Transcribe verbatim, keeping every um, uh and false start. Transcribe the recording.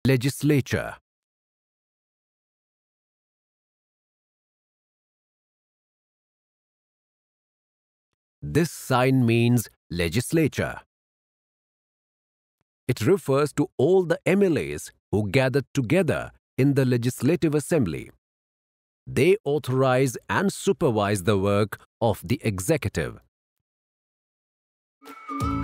Legislature. This sign means legislature. It refers to all the M L As who gathered together in the Legislative Assembly. They authorize and supervise the work of the executive.